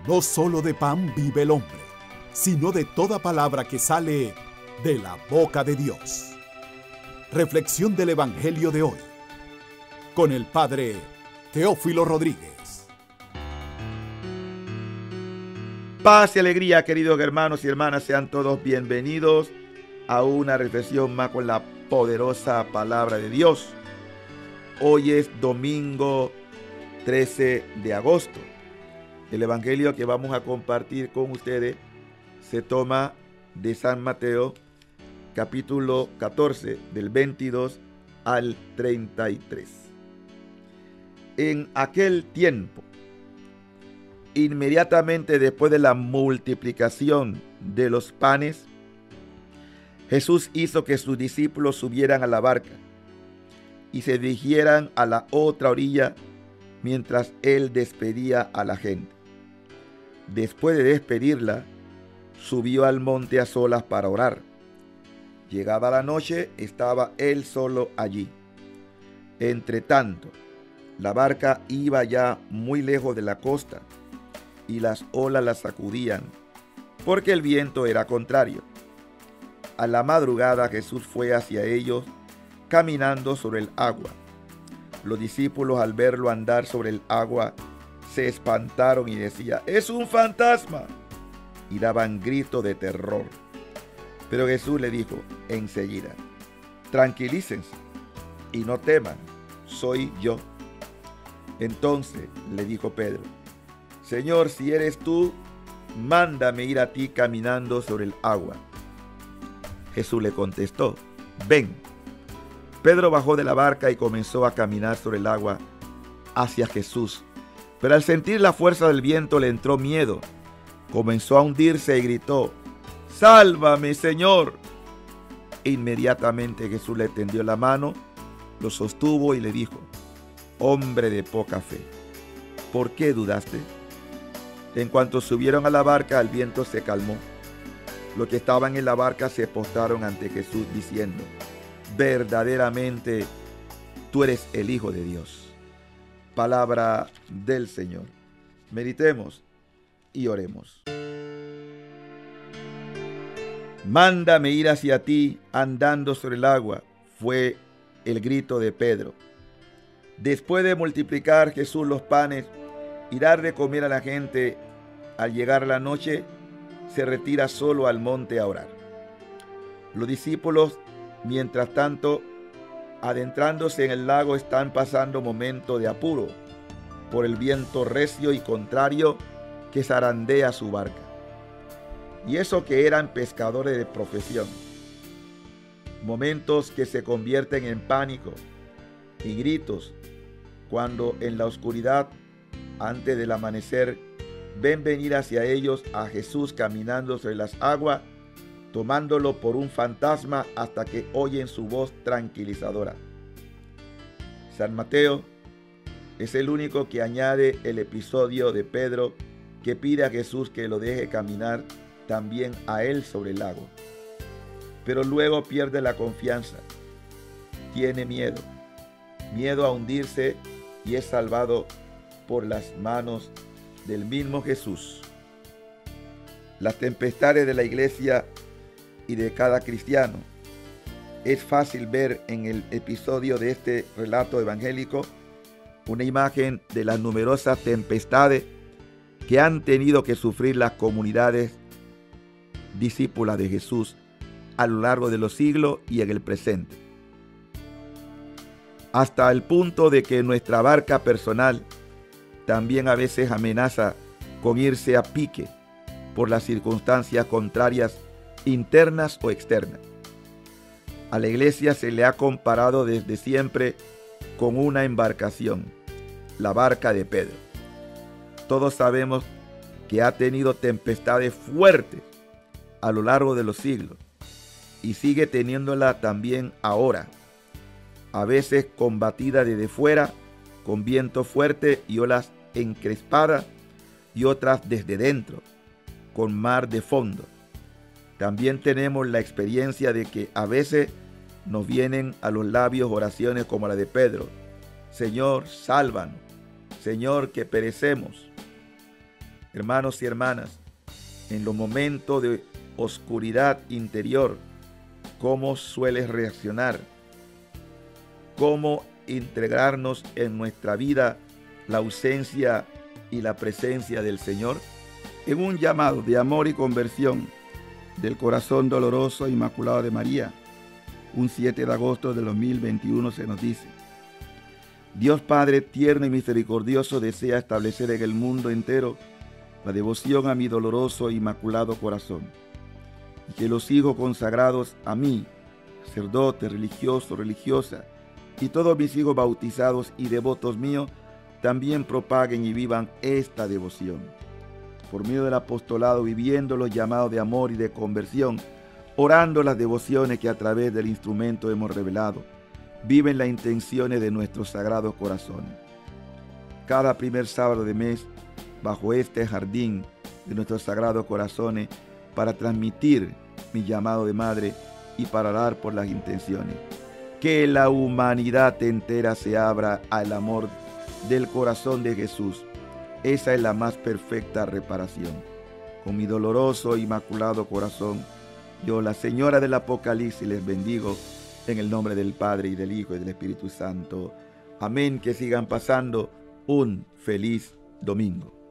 No solo de pan vive el hombre, sino de toda palabra que sale de la boca de Dios. Reflexión del Evangelio de hoy, con el Padre Teófilo Rodríguez. Paz y alegría, queridos hermanos y hermanas, sean todos bienvenidos a una reflexión más con la poderosa palabra de Dios. Hoy es domingo 13 de agosto. El evangelio que vamos a compartir con ustedes se toma de San Mateo, capítulo 14, del 22 al 33. En aquel tiempo, inmediatamente después de la multiplicación de los panes, Jesús hizo que sus discípulos subieran a la barca y se dirigieran a la otra orilla mientras él despedía a la gente. Después de despedirla, subió al monte a solas para orar. Llegada la noche, estaba él solo allí. Entre tanto, la barca iba ya muy lejos de la costa y las olas la sacudían, porque el viento era contrario. A la madrugada Jesús fue hacia ellos caminando sobre el agua. Los discípulos, al verlo andar sobre el agua, se espantaron y decían: ¡es un fantasma! Y daban gritos de terror. Pero Jesús le dijo enseguida: tranquilícense y no teman, soy yo. Entonces le dijo Pedro: Señor, si eres tú, mándame ir a ti caminando sobre el agua. Jesús le contestó: ven. Pedro bajó de la barca y comenzó a caminar sobre el agua hacia Jesús. Pero al sentir la fuerza del viento le entró miedo. Comenzó a hundirse y gritó: ¡sálvame, Señor! Inmediatamente Jesús le tendió la mano, lo sostuvo y le dijo: hombre de poca fe, ¿por qué dudaste? En cuanto subieron a la barca, el viento se calmó. Los que estaban en la barca se postraron ante Jesús diciendo: verdaderamente tú eres el Hijo de Dios. Palabra del Señor. Meditemos y oremos. Mándame ir hacia ti andando sobre el agua, fue el grito de Pedro. Después de multiplicar Jesús los panes y dar de comer a la gente, al llegar la noche, se retira solo al monte a orar. Los discípulos, mientras tanto, adentrándose en el lago, están pasando momentos de apuro por el viento recio y contrario que zarandea su barca. Y eso que eran pescadores de profesión. Momentos que se convierten en pánico y gritos cuando en la oscuridad, antes del amanecer, ven venir hacia ellos a Jesús caminando sobre las aguas, tomándolo por un fantasma hasta que oyen su voz tranquilizadora. San Mateo es el único que añade el episodio de Pedro que pide a Jesús que lo deje caminar también a él sobre el lago. Pero luego pierde la confianza, tiene miedo a hundirse y es salvado por las manos del mismo Jesús. Las tempestades de la iglesia y de cada cristiano. Es fácil ver en el episodio de este relato evangélico una imagen de las numerosas tempestades que han tenido que sufrir las comunidades discípulas de Jesús a lo largo de los siglos y en el presente. Hasta el punto de que nuestra barca personal también a veces amenaza con irse a pique por las circunstancias contrarias internas o externas. A la iglesia se le ha comparado desde siempre con una embarcación, la barca de Pedro. Todos sabemos que ha tenido tempestades fuertes a lo largo de los siglos y sigue teniéndola también ahora, a veces combatida desde fuera con viento fuerte y olas encrespadas, y otras desde dentro con mar de fondo. También tenemos la experiencia de que a veces nos vienen a los labios oraciones como la de Pedro: Señor, sálvanos, Señor, que perecemos. Hermanos y hermanas, en los momentos de oscuridad interior, ¿cómo sueles reaccionar? ¿Cómo integrarnos en nuestra vida la ausencia y la presencia del Señor? En un llamado de amor y conversión del corazón doloroso e inmaculado de María, un 7 de agosto de 2021 se nos dice: Dios Padre tierno y misericordioso desea establecer en el mundo entero la devoción a mi doloroso e inmaculado corazón, y que los hijos consagrados a mí, sacerdote, religioso, religiosa, y todos mis hijos bautizados y devotos míos, también propaguen y vivan esta devoción. Por medio del apostolado, viviendo los llamados de amor y de conversión, orando las devociones que a través del instrumento hemos revelado, viven las intenciones de nuestros sagrados corazones. Cada primer sábado de mes, bajo este jardín de nuestros sagrados corazones, para transmitir mi llamado de madre y para orar por las intenciones. Que la humanidad entera se abra al amor del corazón de Jesús. Esa es la más perfecta reparación. Con mi doloroso e inmaculado corazón, yo, la Señora del Apocalipsis, les bendigo en el nombre del Padre y del Hijo y del Espíritu Santo. Amén. Que sigan pasando un feliz domingo.